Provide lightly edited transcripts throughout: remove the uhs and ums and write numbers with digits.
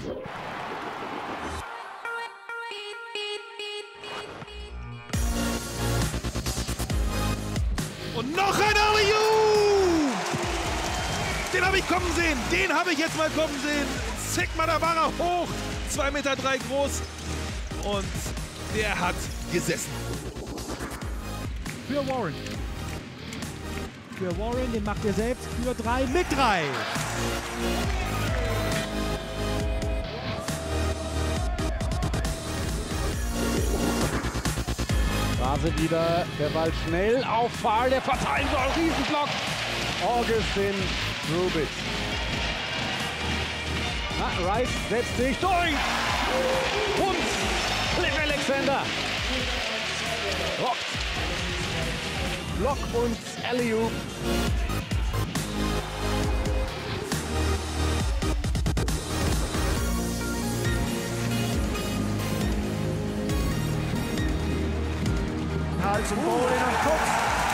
Und noch ein Alley-oop! Den habe ich kommen sehen. Den habe ich jetzt mal kommen sehen. Sigma Dabara hoch. 2,3 Meter groß. Und der hat gesessen. Für Warren. Für Warren, den macht er selbst für 3 mit 3. Phase wieder, der Ball schnell auf Fall, der verteilen soll, Riesenblock. Augustin Rubitz. Rice setzt sich durch. Und Cliff Alexander. Rockt. Block und Alley-oop. Zum Bowling und Cooks.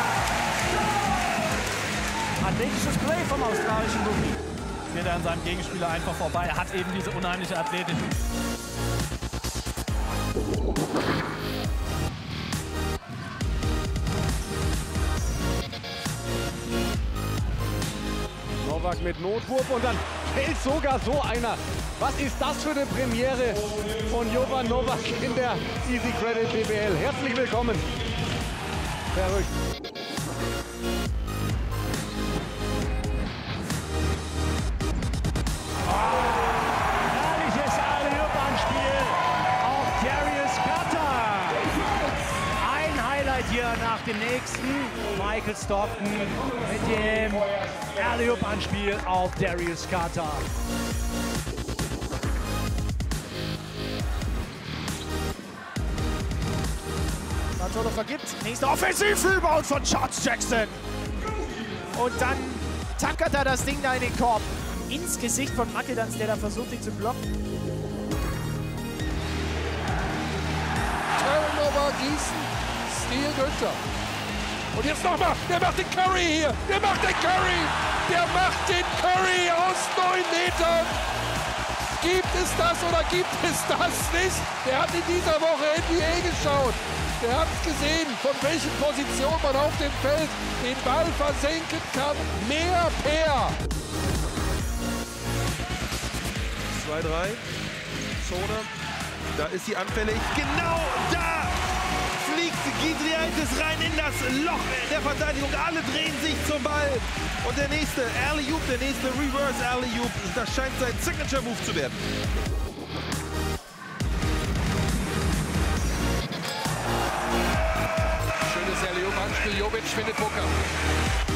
Athletisches Play vom australischen Rookie. Geht er an seinem Gegenspieler einfach vorbei. Er hat eben diese unheimliche Athletik. Novak mit Notwurf und dann fällt sogar so einer. Was ist das für eine Premiere von Jovan Novak in der Easy Credit BBL? Herzlich willkommen. Verrückt. Herrliches Alley-oop-Anspiel auf Darius Carter. Ein Highlight hier nach dem nächsten. Michael Stockton mit dem Alley-oop-Anspiel auf Darius Carter. Mancholo vergibt. Nächster Offensiv-Rebound von Charles Jackson. Und dann tackert er das Ding da in den Korb. Ins Gesicht von Makedans, der da versucht, ihn zu blocken. Turnover Gießen, Steal Günther. Und jetzt nochmal, der macht den Curry hier. Der macht den Curry. Der macht den Curry aus 9 Metern. Gibt es das oder gibt es das nicht? Der hat in dieser Woche NBA geschaut. Der hat gesehen, von welchen Positionen man auf dem Feld den Ball versenken kann. Mehr per. 2-3. Zone. Da ist sie anfällig. Genau da fliegt Gidriaitis rein in das Loch der Verteidigung. Alle drehen sich zum Ball. Und der nächste Alley-oop, der nächste Reverse Alley-oop, das scheint sein Signature-Move zu werden. Schönes Alley-oop-Anspiel. Jovic findet Booker.